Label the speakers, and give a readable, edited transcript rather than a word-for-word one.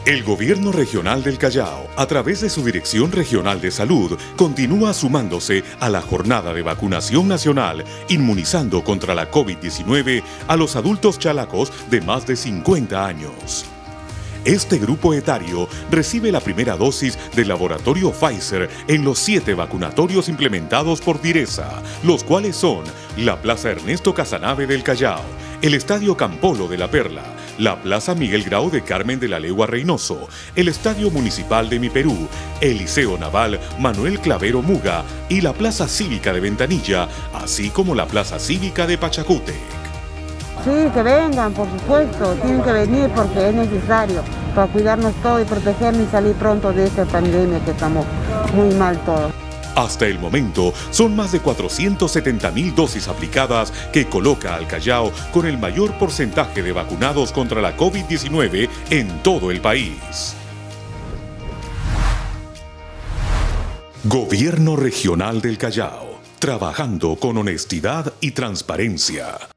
Speaker 1: El Gobierno Regional del Callao, a través de su Dirección Regional de Salud, continúa sumándose a la jornada de vacunación nacional, inmunizando contra la COVID-19 a los adultos chalacos de más de 50 años. Este grupo etario recibe la primera dosis del laboratorio Pfizer en los 7 vacunatorios implementados por Direza, los cuales son la Plaza Ernesto Casanave del Callao, el Estadio Campolo de la Perla, la Plaza Miguel Grau de Carmen de la Legua Reynoso, el Estadio Municipal de Mi Perú, el Liceo Naval Manuel Clavero Muga y la Plaza Cívica de Ventanilla, así como la Plaza Cívica de Pachacútec.
Speaker 2: Sí, que vengan, por supuesto, tienen que venir porque es necesario para cuidarnos todos y protegernos y salir pronto de esta pandemia que estamos muy mal todos.
Speaker 1: Hasta el momento, son más de 470.000 dosis aplicadas que coloca al Callao con el mayor porcentaje de vacunados contra la COVID-19 en todo el país. Gobierno Regional del Callao, trabajando con honestidad y transparencia.